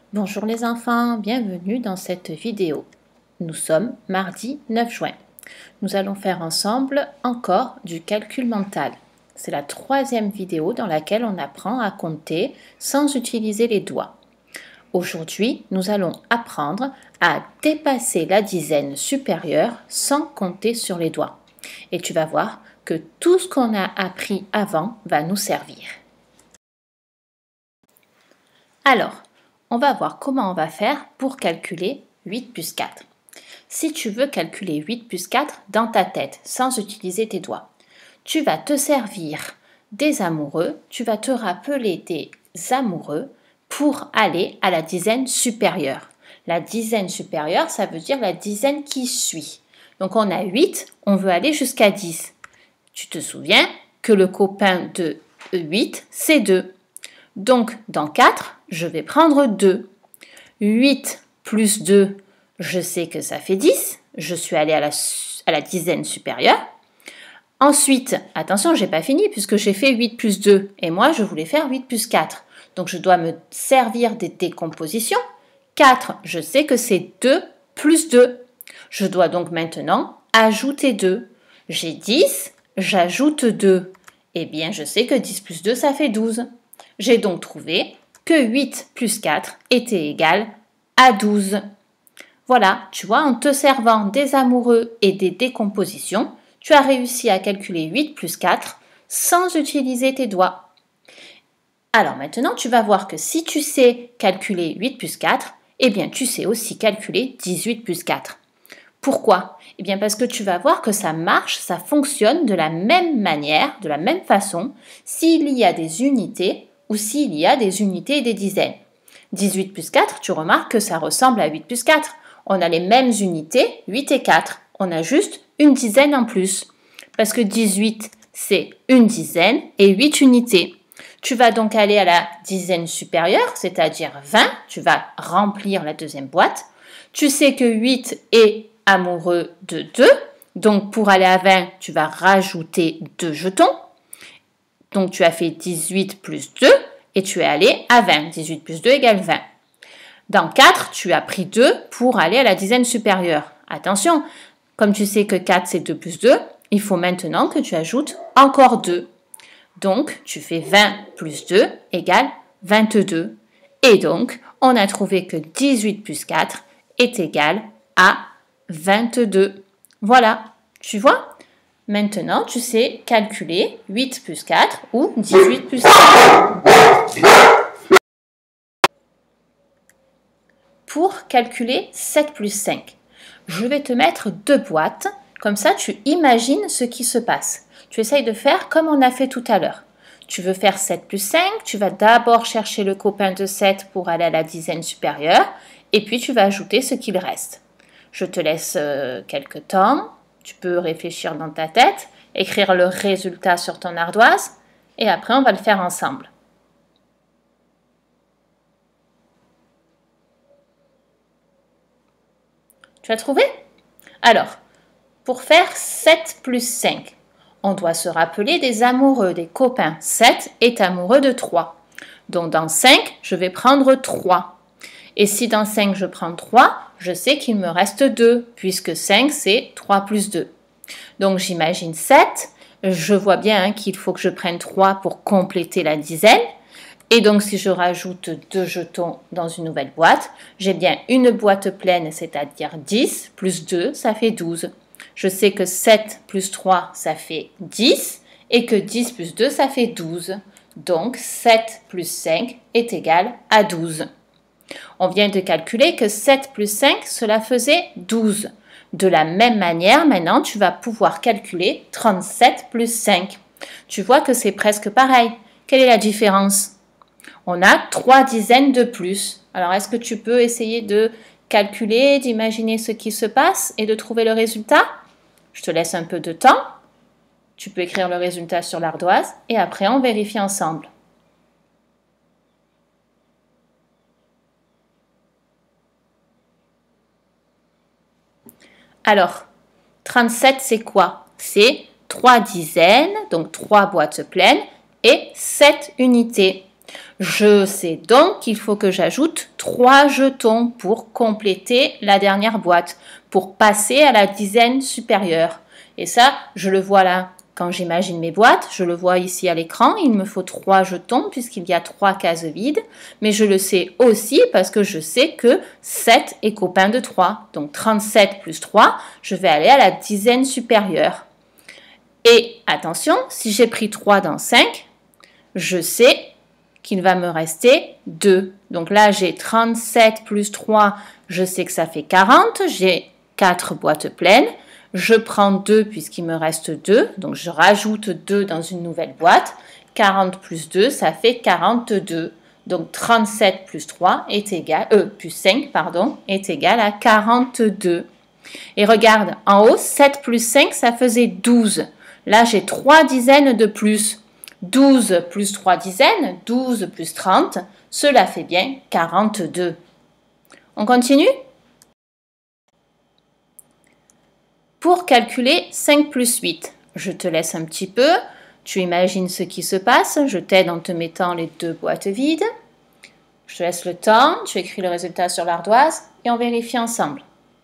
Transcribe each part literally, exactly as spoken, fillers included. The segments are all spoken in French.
Bonjour les enfants, bienvenue dans cette vidéo. Nous sommes mardi neuf juin. Nous allons faire ensemble encore du calcul mental. C'est la troisième vidéo dans laquelle on apprend à compter sans utiliser les doigts. Aujourd'hui, nous allons apprendre à dépasser la dizaine supérieure sans compter sur les doigts. Et tu vas voir que tout ce qu'on a appris avant va nous servir. Alors, on va voir comment on va faire pour calculer huit plus quatre. Si tu veux calculer huit plus quatre dans ta tête, sans utiliser tes doigts, tu vas te servir des amoureux, tu vas te rappeler des amoureux pour aller à la dizaine supérieure. La dizaine supérieure, ça veut dire la dizaine qui suit. Donc on a huit, on veut aller jusqu'à dix. Tu te souviens que le copain de huit, c'est deux. Donc, dans quatre, je vais prendre deux. huit plus deux, je sais que ça fait dix. Je suis allée à la, à la dizaine supérieure. Ensuite, attention, je n'ai pas fini puisque j'ai fait huit plus deux. Et moi, je voulais faire huit plus quatre. Donc, je dois me servir des décompositions. quatre, je sais que c'est deux plus deux. Je dois donc maintenant ajouter deux. J'ai dix, j'ajoute deux. Eh bien, je sais que dix plus deux, ça fait douze. J'ai donc trouvé que huit plus quatre était égal à douze. Voilà, tu vois, en te servant des amoureux et des décompositions, tu as réussi à calculer huit plus quatre sans utiliser tes doigts. Alors maintenant, tu vas voir que si tu sais calculer huit plus quatre, eh bien tu sais aussi calculer dix-huit plus quatre. Pourquoi? Eh bien parce que tu vas voir que ça marche, ça fonctionne de la même manière, de la même façon, s'il y a des unités ou s'il y a des unités et des dizaines. dix-huit plus quatre, tu remarques que ça ressemble à huit plus quatre. On a les mêmes unités, huit et quatre. On a juste une dizaine en plus. Parce que dix-huit, c'est une dizaine et huit unités. Tu vas donc aller à la dizaine supérieure, c'est-à-dire vingt. Tu vas remplir la deuxième boîte. Tu sais que huit est amoureux de deux. Donc, pour aller à vingt, tu vas rajouter deux jetons. Donc, tu as fait dix-huit plus deux et tu es allé à vingt. dix-huit plus deux égale vingt. Dans quatre, tu as pris deux pour aller à la dizaine supérieure. Attention, comme tu sais que quatre, c'est deux plus deux, il faut maintenant que tu ajoutes encore deux. Donc, tu fais vingt plus deux égale vingt-deux. Et donc, on a trouvé que dix-huit plus quatre est égal à vingt-deux. Voilà, tu vois? Maintenant, tu sais calculer huit plus quatre ou dix-huit plus quatre. Pour calculer sept plus cinq, je vais te mettre deux boîtes. Comme ça, tu imagines ce qui se passe. Tu essayes de faire comme on a fait tout à l'heure. Tu veux faire sept plus cinq, tu vas d'abord chercher le copain de sept pour aller à la dizaine supérieure, et puis tu vas ajouter ce qu'il reste. Je te laisse euh, quelques temps. Tu peux réfléchir dans ta tête, écrire le résultat sur ton ardoise et après on va le faire ensemble. Tu as trouvé? Alors, pour faire sept plus cinq, on doit se rappeler des amoureux, des copains. sept est amoureux de trois. Donc dans cinq, je vais prendre trois. Et si dans cinq, je prends trois, je sais qu'il me reste deux, puisque cinq, c'est trois plus deux. Donc j'imagine sept, je vois bien hein, qu'il faut que je prenne trois pour compléter la dizaine. Et donc si je rajoute deux jetons dans une nouvelle boîte, j'ai bien une boîte pleine, c'est-à-dire dix, plus deux, ça fait douze. Je sais que sept plus trois, ça fait dix, et que dix plus deux, ça fait douze. Donc sept plus cinq est égal à douze. On vient de calculer que sept plus cinq, cela faisait douze. De la même manière, maintenant, tu vas pouvoir calculer trente-sept plus cinq. Tu vois que c'est presque pareil. Quelle est la différence? On a trois dizaines de plus. Alors, est-ce que tu peux essayer de calculer, d'imaginer ce qui se passe et de trouver le résultat? Je te laisse un peu de temps. Tu peux écrire le résultat sur l'ardoise et après, on vérifie ensemble. Alors, trente-sept, c'est quoi? C'est trois dizaines, donc trois boîtes pleines et sept unités. Je sais donc qu'il faut que j'ajoute trois jetons pour compléter la dernière boîte, pour passer à la dizaine supérieure. Et ça, je le vois là quand j'imagine mes boîtes, je le vois ici à l'écran, il me faut trois jetons puisqu'il y a trois cases vides, mais je le sais aussi parce que je sais que sept est copain de trois. Donc trente-sept plus trois, je vais aller à la dizaine supérieure. Et attention, si j'ai pris trois dans cinq, je sais qu'il va me rester deux. Donc là, j'ai trente-sept plus trois, je sais que ça fait quarante, j'ai quatre boîtes pleines. Je prends deux puisqu'il me reste deux, donc je rajoute deux dans une nouvelle boîte. quarante plus deux, ça fait quarante-deux. Donc trente-sept plus trois est égal, euh, plus cinq, pardon, est égal à quarante-deux. Et regarde, en haut, sept plus cinq, ça faisait douze. Là, j'ai trois dizaines de plus. douze plus trois dizaines, douze plus trente, cela fait bien quarante-deux. On continue ? Pour calculer cinq plus huit, je te laisse un petit peu, tu imagines ce qui se passe, je t'aide en te mettant les deux boîtes vides. Je te laisse le temps, tu écris le résultat sur l'ardoise et on vérifie ensemble.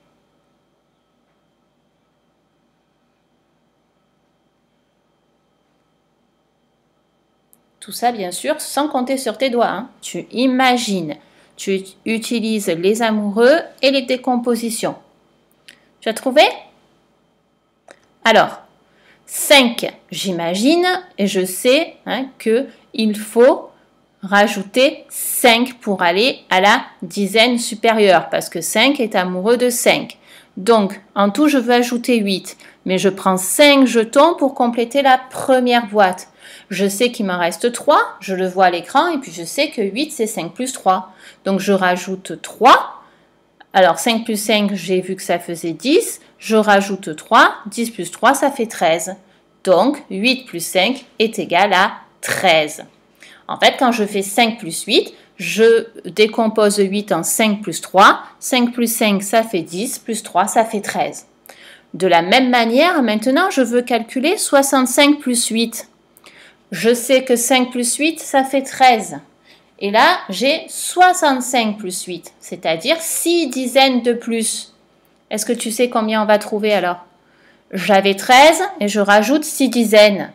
Tout ça, bien sûr, sans compter sur tes doigts. Hein. Tu imagines, tu utilises les amoureux et les décompositions. Tu as trouvé ? Alors, cinq, j'imagine, et je sais hein, qu'il faut rajouter cinq pour aller à la dizaine supérieure, parce que cinq est amoureux de cinq. Donc, en tout, je veux ajouter huit, mais je prends cinq jetons pour compléter la première boîte. Je sais qu'il m'en reste trois, je le vois à l'écran, et puis je sais que huit, c'est cinq plus trois. Donc, je rajoute trois. Alors, cinq plus cinq, j'ai vu que ça faisait dix. Je rajoute trois. dix plus trois, ça fait treize. Donc, huit plus cinq est égal à treize. En fait, quand je fais cinq plus huit, je décompose huit en cinq plus trois. cinq plus cinq, ça fait dix. Plus trois, ça fait treize. De la même manière, maintenant, je veux calculer soixante-cinq plus huit. Je sais que cinq plus huit, ça fait treize. Et là, j'ai soixante-cinq plus huit, c'est-à-dire six dizaines de plus. Est-ce que tu sais combien on va trouver alors? J'avais treize et je rajoute six dizaines.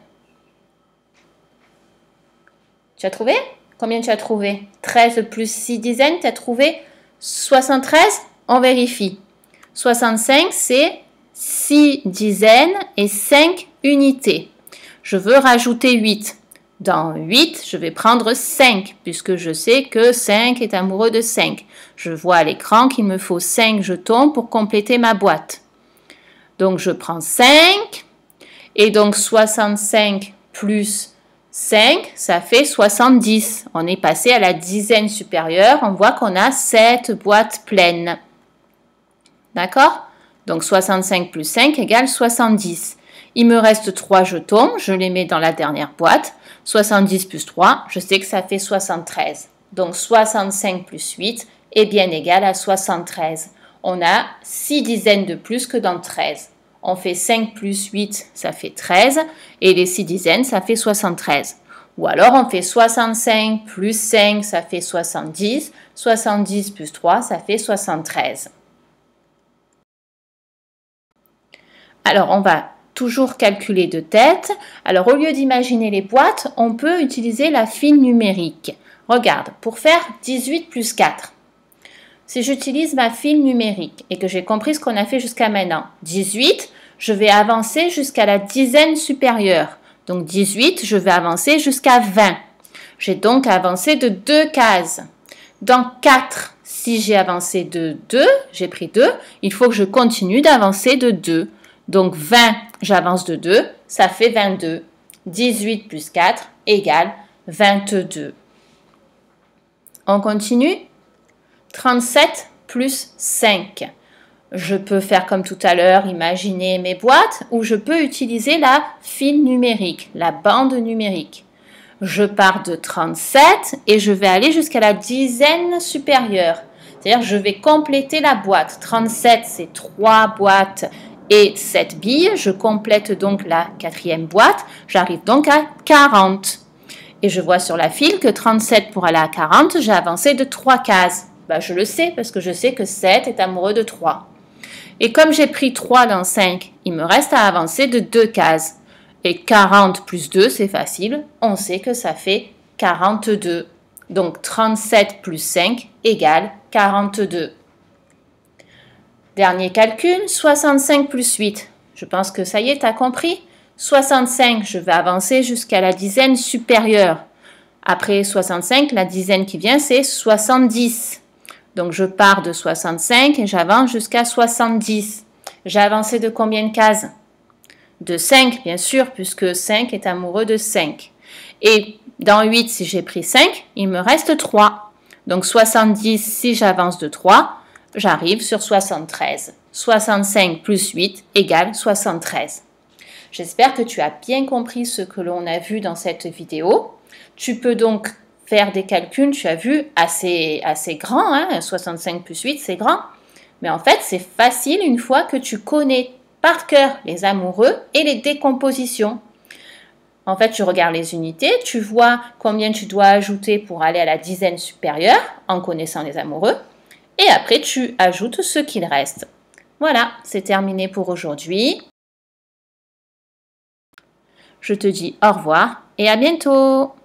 Tu as trouvé? Combien tu as trouvé? treize plus six dizaines, tu as trouvé soixante-treize? On vérifie. soixante-cinq, c'est six dizaines et cinq unités. Je veux rajouter huit. Dans huit, je vais prendre cinq, puisque je sais que cinq est amoureux de cinq. Je vois à l'écran qu'il me faut cinq jetons pour compléter ma boîte. Donc, je prends cinq, et donc soixante-cinq plus cinq, ça fait soixante-dix. On est passé à la dizaine supérieure, on voit qu'on a sept boîtes pleines. D'accord? Donc, soixante-cinq plus cinq égale soixante-dix. Il me reste trois jetons, je les mets dans la dernière boîte. soixante-dix plus trois, je sais que ça fait soixante-treize. Donc soixante-cinq plus huit est bien égal à soixante-treize. On a six dizaines de plus que dans treize. On fait cinq plus huit, ça fait treize. Et les six dizaines, ça fait soixante-treize. Ou alors on fait soixante-cinq plus cinq, ça fait soixante-dix. soixante-dix plus trois, ça fait soixante-treize. Alors on va toujours calculer de tête. Alors, au lieu d'imaginer les boîtes, on peut utiliser la file numérique. Regarde, pour faire dix-huit plus quatre, si j'utilise ma file numérique et que j'ai compris ce qu'on a fait jusqu'à maintenant, dix-huit, je vais avancer jusqu'à la dizaine supérieure. Donc, dix-huit, je vais avancer jusqu'à vingt. J'ai donc avancé de deux cases. Dans quatre, si j'ai avancé de deux, j'ai pris deux, il faut que je continue d'avancer de deux. Donc vingt, j'avance de deux, ça fait vingt-deux. dix-huit plus quatre égale vingt-deux. On continue. trente-sept plus cinq. Je peux faire comme tout à l'heure, imaginer mes boîtes, ou je peux utiliser la file numérique, la bande numérique. Je pars de trente-sept et je vais aller jusqu'à la dizaine supérieure. C'est-à-dire je vais compléter la boîte. trente-sept, c'est trois boîtes et sept billes. Je complète donc la quatrième boîte. J'arrive donc à quarante. Et je vois sur la file que trente-sept pour aller à quarante, j'ai avancé de trois cases. Ben, je le sais parce que je sais que sept est amoureux de trois. Et comme j'ai pris trois dans cinq, il me reste à avancer de deux cases. Et quarante plus deux, c'est facile. On sait que ça fait quarante-deux. Donc trente-sept plus cinq égale quarante-deux. Dernier calcul, soixante-cinq plus huit. Je pense que ça y est, tu as compris. soixante-cinq, je vais avancer jusqu'à la dizaine supérieure. Après soixante-cinq, la dizaine qui vient, c'est soixante-dix. Donc, je pars de soixante-cinq et j'avance jusqu'à soixante-dix. J'ai avancé de combien de cases? De cinq, bien sûr, puisque cinq est amoureux de cinq. Et dans huit, si j'ai pris cinq, il me reste trois. Donc, soixante-dix, si j'avance de trois, j'arrive sur soixante-treize. soixante-cinq plus huit égale soixante-treize. J'espère que tu as bien compris ce que l'on a vu dans cette vidéo. Tu peux donc faire des calculs, tu as vu, assez, assez grands, hein, soixante-cinq plus huit, c'est grand. Mais en fait, c'est facile une fois que tu connais par cœur les amoureux et les décompositions. En fait, tu regardes les unités, tu vois combien tu dois ajouter pour aller à la dizaine supérieure en connaissant les amoureux. Et après, tu ajoutes ce qu'il reste. Voilà, c'est terminé pour aujourd'hui. Je te dis au revoir et à bientôt!